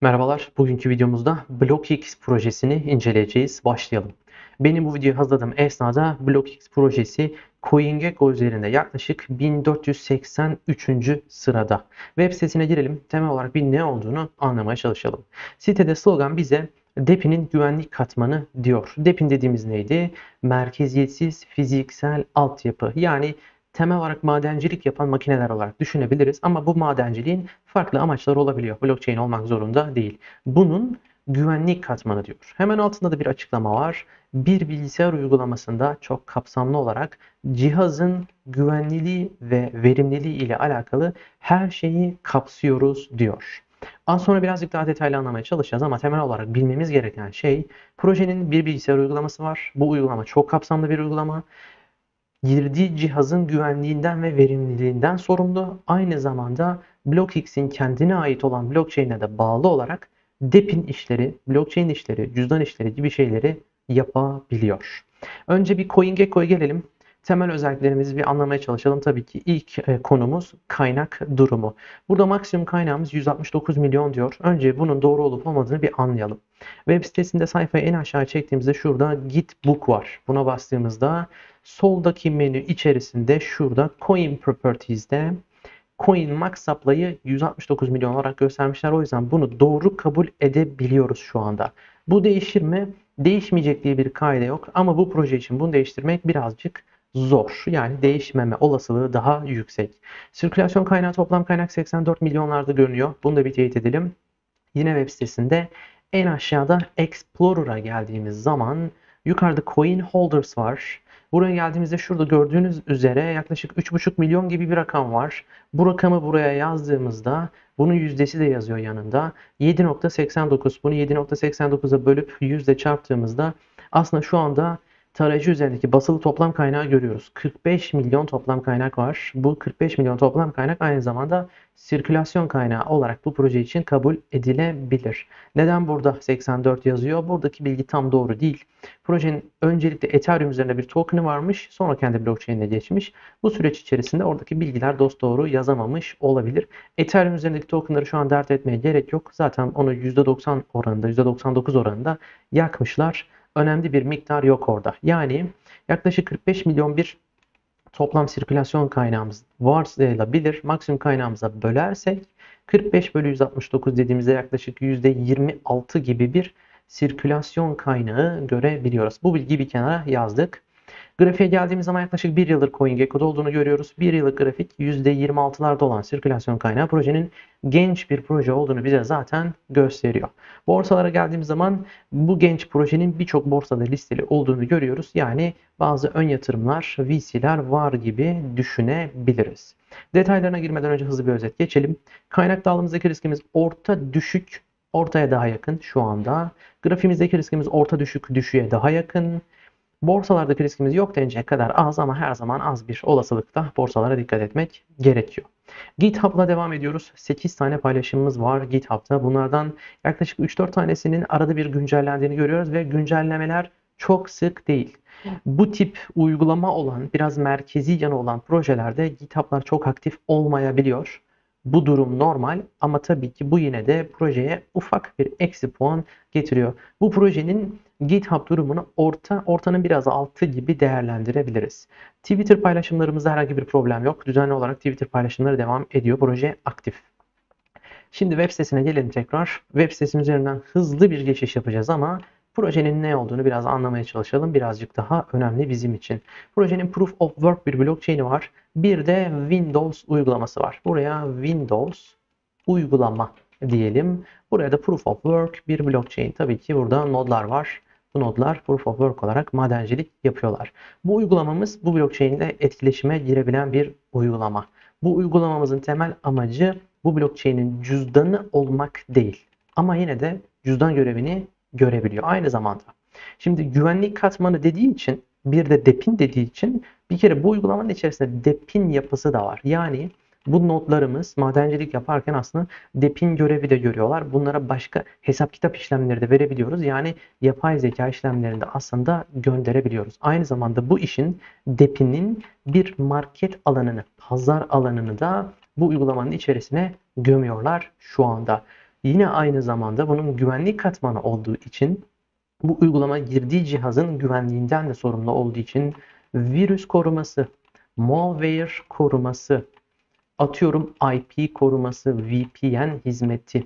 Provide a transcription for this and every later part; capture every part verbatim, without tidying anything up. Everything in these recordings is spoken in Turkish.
Merhabalar, bugünkü videomuzda BlockX projesini inceleyeceğiz. Başlayalım. Benim bu videoyu hazırladığım esnada BlockX projesi CoinGecko üzerinde yaklaşık bin dört yüz seksen üçüncü sırada. Web sitesine girelim. Temel olarak bir ne olduğunu anlamaya çalışalım. Sitede slogan bize DePI'nin güvenlik katmanı diyor. DePIN dediğimiz neydi? Merkeziyetsiz fiziksel altyapı. Yani temel olarak madencilik yapan makineler olarak düşünebiliriz. Ama bu madenciliğin farklı amaçları olabiliyor. Blockchain olmak zorunda değil. Bunun güvenlik katmanı diyor. Hemen altında da bir açıklama var. Bir bilgisayar uygulamasında çok kapsamlı olarak cihazın güvenliliği ve verimliliği ile alakalı her şeyi kapsıyoruz diyor. Az sonra birazcık daha detaylı anlamaya çalışacağız ama temel olarak bilmemiz gereken şey projenin bir bilgisayar uygulaması var. Bu uygulama çok kapsamlı bir uygulama. Girdiği cihazın güvenliğinden ve verimliliğinden sorumlu. Aynı zamanda BlockX'in kendine ait olan blockchain'e de bağlı olarak DePIN işleri, blockchain işleri, cüzdan işleri gibi şeyleri yapabiliyor. Önce bir CoinGecko'ya gelelim. Temel özelliklerimizi bir anlamaya çalışalım. Tabii ki ilk e, konumuz kaynak durumu. Burada maksimum kaynağımız yüz altmış dokuz milyon diyor. Önce bunun doğru olup olmadığını bir anlayalım. Web sitesinde sayfayı en aşağı çektiğimizde şurada Gitbook var. Buna bastığımızda soldaki menü içerisinde şurada Coin Properties'de Coin Max Supply'ı yüz altmış dokuz milyon olarak göstermişler. O yüzden bunu doğru kabul edebiliyoruz şu anda. Bu değişir mi? Değişmeyecek diye bir kaide yok. Ama bu proje için bunu değiştirmek birazcık zor. Yani değişmeme olasılığı daha yüksek. Sirkülasyon kaynağı toplam kaynak seksen dört milyonlarda görünüyor. Bunu da bir teyit edelim. Yine web sitesinde en aşağıda Explorer'a geldiğimiz zaman yukarıda Coin Holders var. Buraya geldiğimizde şurada gördüğünüz üzere yaklaşık üç buçuk milyon gibi bir rakam var. Bu rakamı buraya yazdığımızda bunun yüzdesi de yazıyor yanında. yedi nokta seksen dokuz. Bunu yedi nokta seksen dokuza bölüp yüzde çarptığımızda aslında şu anda tarayıcı üzerindeki basılı toplam kaynağı görüyoruz. kırk beş milyon toplam kaynak var. Bu kırk beş milyon toplam kaynak aynı zamanda sirkülasyon kaynağı olarak bu proje için kabul edilebilir. Neden burada seksen dört yazıyor? Buradaki bilgi tam doğru değil. Projenin öncelikle Ethereum üzerinde bir token'ı varmış. Sonra kendi blockchain'e geçmiş. Bu süreç içerisinde oradaki bilgiler dosdoğru yazamamış olabilir. Ethereum üzerindeki token'ları şu an dert etmeye gerek yok. Zaten onu yüzde doksan oranında, yüzde doksan dokuz oranında yakmışlar. Önemli bir miktar yok orada. Yani yaklaşık kırk beş milyon bir toplam sirkülasyon kaynağımız varsayılabilir. Maksimum kaynağımıza bölersek kırk beş bölü yüz altmış dokuz dediğimizde yaklaşık yüzde yirmi altı gibi bir sirkülasyon kaynağı görebiliyoruz. Bu bilgiyi bir kenara yazdık. Grafiğe geldiğimiz zaman yaklaşık bir yıldır CoinGecko'da olduğunu görüyoruz. bir yıllık grafik yüzde yirmi altılarda olan sirkülasyon kaynağı projenin genç bir proje olduğunu bize zaten gösteriyor. Borsalara geldiğimiz zaman bu genç projenin birçok borsada listeli olduğunu görüyoruz. Yani bazı ön yatırımlar, V C'ler var gibi düşünebiliriz. Detaylarına girmeden önce hızlı bir özet geçelim. Kaynak dağılımımızdaki riskimiz orta düşük, ortaya daha yakın şu anda. Grafiğimizdeki riskimiz orta düşük, düşüğe daha yakın. Borsalardaki riskimiz yok denince kadar az ama her zaman az bir olasılıkta borsalara dikkat etmek gerekiyor. GitHub'la devam ediyoruz. sekiz tane paylaşımımız var GitHub'ta. Bunlardan yaklaşık üç dört tanesinin arada bir güncellendiğini görüyoruz ve güncellemeler çok sık değil. Bu tip uygulama olan, biraz merkezi yanı olan projelerde GitHub'lar çok aktif olmayabiliyor. Bu durum normal ama tabii ki bu yine de projeye ufak bir eksi puan getiriyor. Bu projenin GitHub durumunu orta, ortanın biraz altı gibi değerlendirebiliriz. Twitter paylaşımlarımızda herhangi bir problem yok. Düzenli olarak Twitter paylaşımları devam ediyor. Proje aktif. Şimdi web sitesine gelelim tekrar. Web sitesinin üzerinden hızlı bir geçiş yapacağız ama projenin ne olduğunu biraz anlamaya çalışalım. Birazcık daha önemli bizim için. Projenin Proof of Work bir blockchain'i var. Bir de Windows uygulaması var. Buraya Windows uygulama diyelim. Buraya da Proof of Work bir blockchain. Tabii ki burada nodlar var. Bu nodlar Proof of Work olarak madencilik yapıyorlar. Bu uygulamamız bu blockchain ile etkileşime girebilen bir uygulama. Bu uygulamamızın temel amacı bu blockchain'in cüzdanı olmak değil. Ama yine de cüzdan görevini görebiliyor aynı zamanda. Şimdi güvenlik katmanı dediği için bir de DePIN dediği için bir kere bu uygulamanın içerisinde DePIN yapısı da var. Yani bu notlarımız madencilik yaparken aslında DePIN görevi de görüyorlar. Bunlara başka hesap kitap işlemleri de verebiliyoruz. Yani yapay zeka işlemlerini de aslında gönderebiliyoruz. Aynı zamanda bu işin DePIN'in bir market alanını, pazar alanını da bu uygulamanın içerisine gömüyorlar şu anda. Yine aynı zamanda bunun güvenlik katmanı olduğu için, bu uygulama girdiği cihazın güvenliğinden de sorumlu olduğu için virüs koruması, malware koruması, atıyorum I P koruması, V P N hizmeti,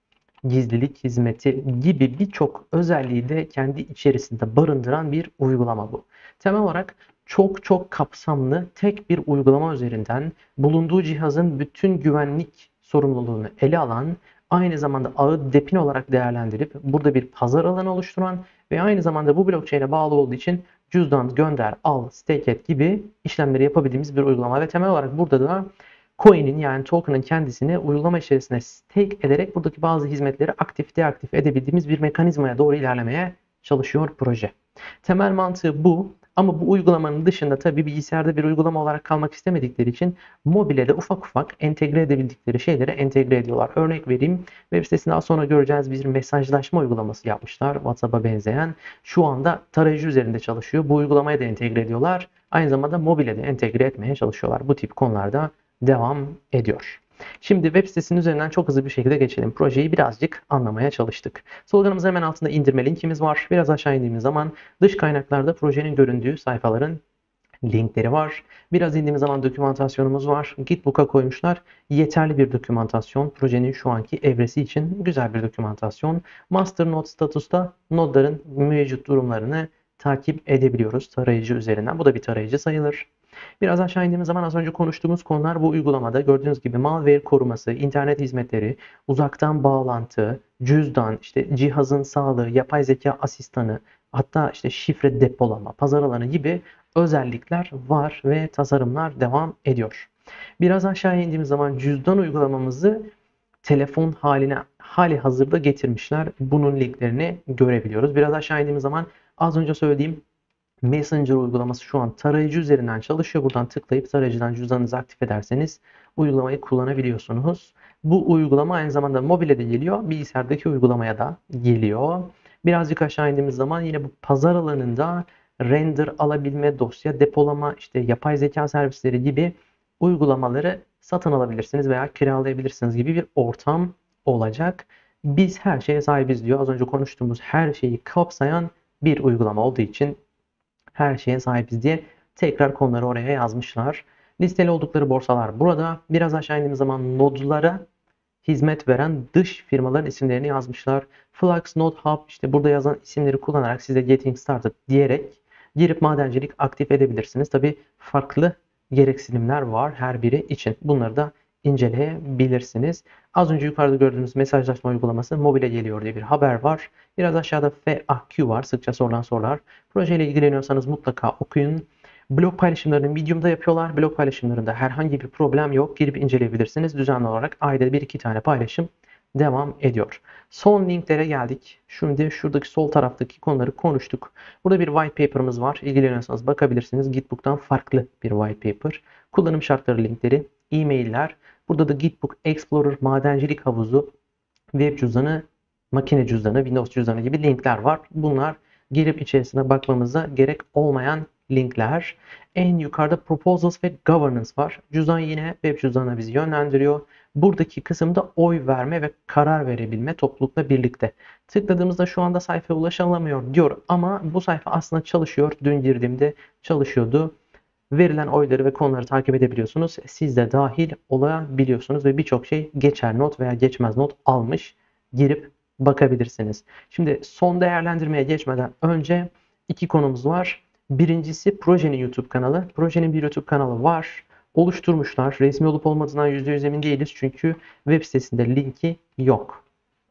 gizlilik hizmeti gibi birçok özelliği de kendi içerisinde barındıran bir uygulama bu. Temel olarak çok çok kapsamlı tek bir uygulama üzerinden bulunduğu cihazın bütün güvenlik sorumluluğunu ele alan, aynı zamanda ağı depin olarak değerlendirip burada bir pazar alanı oluşturan ve aynı zamanda bu blockchain'e bağlı olduğu için cüzdan, gönder, al, stake et gibi işlemleri yapabildiğimiz bir uygulama ve temel olarak burada da coin'in yani token'ın kendisini uygulama içerisine stake ederek buradaki bazı hizmetleri aktif deaktif edebildiğimiz bir mekanizmaya doğru ilerlemeye çalışıyor proje. Temel mantığı bu. Ama bu uygulamanın dışında tabii bilgisayarda bir uygulama olarak kalmak istemedikleri için mobile de ufak ufak entegre edebildikleri şeyleri entegre ediyorlar. Örnek vereyim. Web sitesinde daha sonra göreceğiz bir mesajlaşma uygulaması yapmışlar. WhatsApp'a benzeyen. Şu anda tarayıcı üzerinde çalışıyor. Bu uygulamayı da entegre ediyorlar. Aynı zamanda mobile de entegre etmeye çalışıyorlar. Bu tip konularda devam ediyor. Şimdi web sitesinin üzerinden çok hızlı bir şekilde geçelim. Projeyi birazcık anlamaya çalıştık. Sloganımızın hemen altında indirme linkimiz var. Biraz aşağı indiğimiz zaman dış kaynaklarda projenin göründüğü sayfaların linkleri var. Biraz indiğimiz zaman dokümantasyonumuz var. Gitbook'a koymuşlar. Yeterli bir dokümantasyon. Projenin şu anki evresi için güzel bir dokümantasyon. Master Node statusta nodların mevcut durumlarını takip edebiliyoruz tarayıcı üzerinden. Bu da bir tarayıcı sayılır. Biraz aşağı indiğimiz zaman az önce konuştuğumuz konular bu uygulamada gördüğünüz gibi malware koruması, internet hizmetleri, uzaktan bağlantı, cüzdan, işte cihazın sağlığı, yapay zeka asistanı, hatta işte şifre depolama, pazar alanı gibi özellikler var ve tasarımlar devam ediyor. Biraz aşağı indiğimiz zaman cüzdan uygulamamızı telefon haline hali hazırda getirmişler. Bunun linklerini görebiliyoruz. Biraz aşağı indiğimiz zaman az önce söylediğim Messenger uygulaması şu an tarayıcı üzerinden çalışıyor. Buradan tıklayıp tarayıcıdan cüzdanınızı aktif ederseniz uygulamayı kullanabiliyorsunuz. Bu uygulama aynı zamanda mobile de geliyor, bilgisayardaki uygulamaya da geliyor. Birazcık aşağı indiğimiz zaman yine bu pazar alanında render alabilme, dosya depolama, işte yapay zeka servisleri gibi uygulamaları satın alabilirsiniz veya kiralayabilirsiniz gibi bir ortam olacak. Biz her şeye sahibiz diyor. Az önce konuştuğumuz her şeyi kapsayan bir uygulama olduğu için her şeye sahibiz diye tekrar konuları oraya yazmışlar. Listeli oldukları borsalar burada. Biraz aşağı indiğimiz zaman nodlara hizmet veren dış firmaların isimlerini yazmışlar. Flux, Node Hub, işte burada yazan isimleri kullanarak size Getting Started diyerek girip madencilik aktif edebilirsiniz. Tabi farklı gereksinimler var her biri için. Bunları da inceleyebilirsiniz. Az önce yukarıda gördüğünüz mesajlaşma uygulaması mobile geliyor diye bir haber var. Biraz aşağıda F A Q var. Sıkça sorulan sorular. Projeyle ilgileniyorsanız mutlaka okuyun. Blog paylaşımlarını Medium'da yapıyorlar. Blog paylaşımlarında herhangi bir problem yok. Girip inceleyebilirsiniz. Düzenli olarak ayda bir iki tane paylaşım devam ediyor. Son linklere geldik. Şimdi şuradaki sol taraftaki konuları konuştuk. Burada bir white paper'ımız var. İlgileniyorsanız bakabilirsiniz. Gitbook'tan farklı bir white paper. Kullanım şartları linkleri, e-mailler. Burada da Gitbook Explorer, madencilik havuzu, web cüzdanı, makine cüzdanı, Windows cüzdanı gibi linkler var. Bunlar girip içerisine bakmamıza gerek olmayan linkler. En yukarıda Proposals ve Governance var. Cüzdan yine web cüzdanına bizi yönlendiriyor. Buradaki kısımda oy verme ve karar verebilme toplulukla birlikte. Tıkladığımızda şu anda sayfaya ulaşılamıyor diyor ama bu sayfa aslında çalışıyor. Dün girdiğimde çalışıyordu. Verilen oyları ve konuları takip edebiliyorsunuz. Siz de dahil olabiliyorsunuz ve birçok şey geçer not veya geçmez not almış. Girip bakabilirsiniz. Şimdi son değerlendirmeye geçmeden önce iki konumuz var. Birincisi projenin YouTube kanalı. Projenin bir YouTube kanalı var. Oluşturmuşlar. Resmi olup olmadığından yüzde yüz emin değiliz. Çünkü web sitesinde linki yok.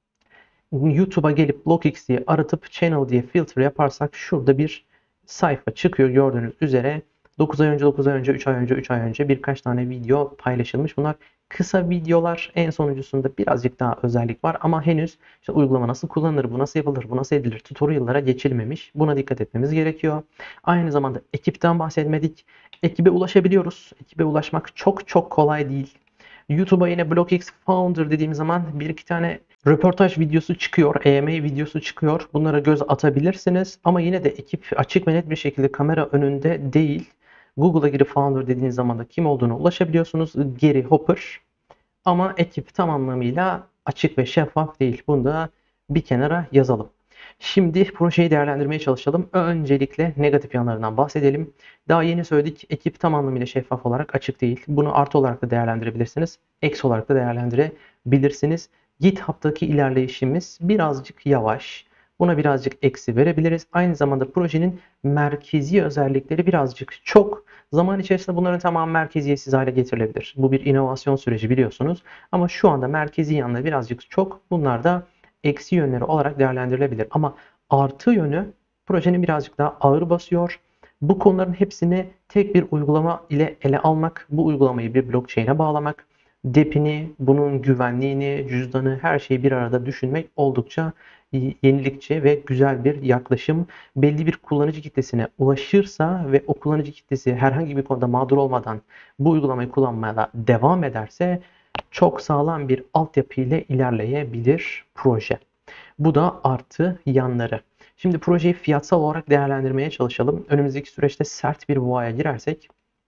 YouTube'a gelip BlockX diye aratıp channel diye filtre yaparsak şurada bir sayfa çıkıyor gördüğünüz üzere. dokuz ay önce, dokuz ay önce, üç ay önce, üç ay önce birkaç tane video paylaşılmış. Bunlar kısa videolar. En sonuncusunda birazcık daha özellik var ama henüz işte uygulama nasıl kullanılır, bu nasıl yapılır, bu nasıl edilir tutorial'lara geçilmemiş. Buna dikkat etmemiz gerekiyor. Aynı zamanda ekipten bahsetmedik. Ekibe ulaşabiliyoruz. Ekibe ulaşmak çok çok kolay değil. YouTube'a yine BlockX Founder dediğim zaman bir iki tane röportaj videosu çıkıyor, A M A videosu çıkıyor. Bunlara göz atabilirsiniz. Ama yine de ekip açık ve net bir şekilde kamera önünde değil. Google'a girip Founder dediğiniz zaman da kim olduğuna ulaşabiliyorsunuz. Gary Hopper. Ama ekip tam anlamıyla açık ve şeffaf değil. Bunu da bir kenara yazalım. Şimdi projeyi değerlendirmeye çalışalım. Öncelikle negatif yanlarından bahsedelim. Daha yeni söyledik, ekip tam anlamıyla şeffaf olarak açık değil. Bunu artı olarak da değerlendirebilirsiniz. Eksi olarak da değerlendirebilirsiniz. GitHub'daki ilerleyişimiz birazcık yavaş. Buna birazcık eksi verebiliriz. Aynı zamanda projenin merkezi özellikleri birazcık çok. Zaman içerisinde bunların tamamı merkeziyetsiz hale getirilebilir. Bu bir inovasyon süreci biliyorsunuz. Ama şu anda merkezi yanları birazcık çok. Bunlar da eksi yönleri olarak değerlendirilebilir. Ama artı yönü projenin birazcık daha ağır basıyor. Bu konuların hepsini tek bir uygulama ile ele almak, bu uygulamayı bir blockchain'e bağlamak, depini, bunun güvenliğini, cüzdanı, her şeyi bir arada düşünmek oldukça yenilikçi ve güzel bir yaklaşım. Belli bir kullanıcı kitlesine ulaşırsa ve o kullanıcı kitlesi herhangi bir konuda mağdur olmadan bu uygulamayı kullanmaya devam ederse çok sağlam bir altyapı ile ilerleyebilir proje. Bu da artı yanları. Şimdi projeyi fiyatsal olarak değerlendirmeye çalışalım. Önümüzdeki süreçte sert bir boğaya girersek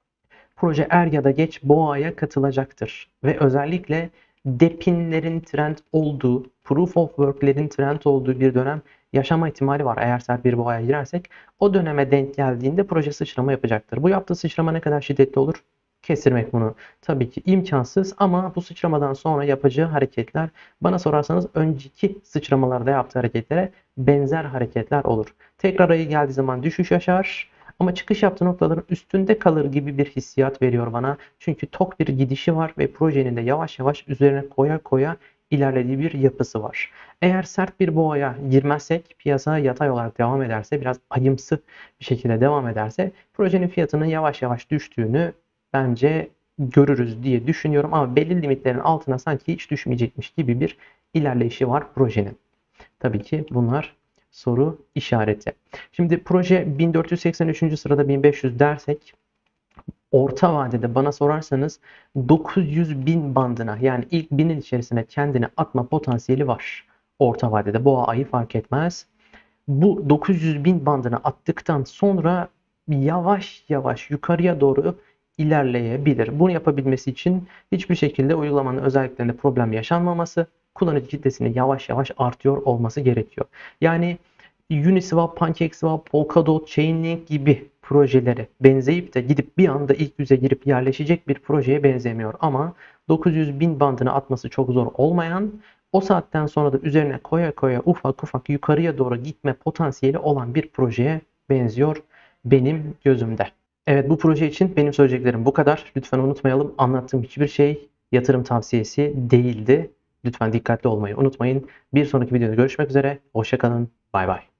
proje er ya da geç boğaya katılacaktır. Ve özellikle depinlerin trend olduğu, proof of work'lerin trend olduğu bir dönem yaşama ihtimali var. Eğer sert bir boğaya girersek o döneme denk geldiğinde proje sıçrama yapacaktır. Bu yaptığı sıçrama ne kadar şiddetli olur? Kestirmek bunu tabii ki imkansız ama bu sıçramadan sonra yapacağı hareketler bana sorarsanız önceki sıçramalarda yaptığı hareketlere benzer hareketler olur. Tekrar ayı geldiği zaman düşüş yaşar ama çıkış yaptığı noktaların üstünde kalır gibi bir hissiyat veriyor bana. Çünkü tok bir gidişi var ve projenin de yavaş yavaş üzerine koya koya ilerlediği bir yapısı var. Eğer sert bir boğaya girmezsek, piyasa yatay olarak devam ederse, biraz ayımsı bir şekilde devam ederse projenin fiyatının yavaş yavaş düştüğünü bence görürüz diye düşünüyorum ama belli limitlerin altına sanki hiç düşmeyecekmiş gibi bir ilerleyişi var projenin. Tabii ki bunlar soru işareti. Şimdi proje bin dört yüz seksen üçüncü sırada bin beş yüz dersek orta vadede bana sorarsanız dokuz yüz bin bandına yani ilk binin içerisine kendini atma potansiyeli var. Orta vadede boğa ayı fark etmez. Bu dokuz yüz bin bandına attıktan sonra yavaş yavaş yukarıya doğru ilerleyebilir. Bunu yapabilmesi için hiçbir şekilde uygulamanın özelliklerinde problem yaşanmaması, kullanıcı kitlesinin yavaş yavaş artıyor olması gerekiyor. Yani Uniswap, PancakeSwap, Polkadot, Chainlink gibi projelere benzeyip de gidip bir anda ilk yüze girip yerleşecek bir projeye benzemiyor. Ama dokuz yüz bin bandını atması çok zor olmayan, o saatten sonra da üzerine koya koya ufak ufak yukarıya doğru gitme potansiyeli olan bir projeye benziyor benim gözümde. Evet, bu proje için benim söyleyeceklerim bu kadar. Lütfen unutmayalım, anlattığım hiçbir şey yatırım tavsiyesi değildi. Lütfen dikkatli olmayı unutmayın. Bir sonraki videoda görüşmek üzere. Hoşça kalın. Bay bay.